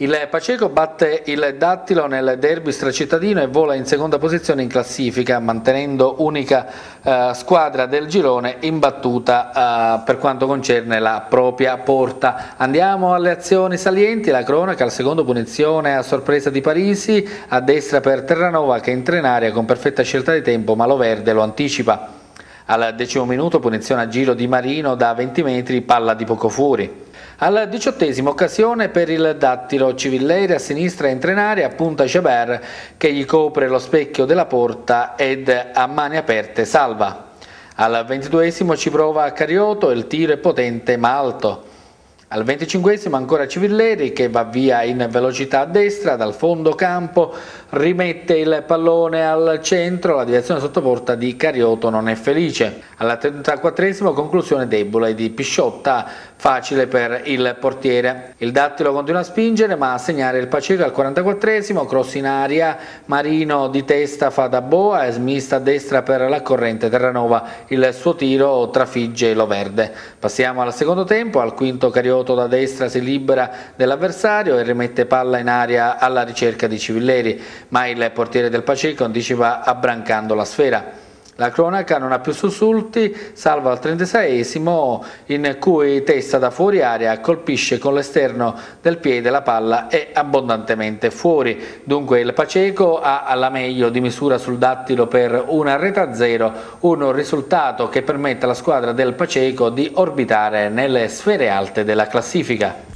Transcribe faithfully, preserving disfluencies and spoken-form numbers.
Il Paceco batte il Dattilo nel derby stracittadino e vola in seconda posizione in classifica, mantenendo unica eh, squadra del girone imbattuta eh, per quanto concerne la propria porta. Andiamo alle azioni salienti, la cronaca al secondo punizione a sorpresa di Parisi, a destra per Terranova che entra in area con perfetta scelta di tempo, ma lo verde lo anticipa. Al decimo minuto punizione a giro di Marino da venti metri, palla di poco fuori. Al diciottesimo occasione per il Dattilo, Civilleri a sinistra entra in area, punta Jaber che gli copre lo specchio della porta ed a mani aperte salva. Al ventiduesimo ci prova Carioto, il tiro è potente ma alto. Al venticinquesimo ancora Civilleri che va via in velocità a destra dal fondo campo, rimette il pallone al centro, la direzione sottoporta di Carioto non è felice. Al trentaquattresimo conclusione debole di Pisciotta, facile per il portiere. Il Dattilo continua a spingere ma a segnare il Paceco al quarantaquattresimo, cross in aria, Marino di testa fa da boa e smista a destra per la corrente Terranova, il suo tiro trafigge lo verde. Passiamo al secondo tempo, al quinto Carioto da destra si libera dell'avversario e rimette palla in aria alla ricerca di Civilleri, ma il portiere del Paceco anticipa abbrancando la sfera. La cronaca non ha più sussulti, salvo al trentaseiesimo in cui testa da fuori area colpisce con l'esterno del piede la palla e abbondantemente fuori. Dunque il Paceco ha la meglio di misura sul Dattilo per una rete a zero, un risultato che permette alla squadra del Paceco di orbitare nelle sfere alte della classifica.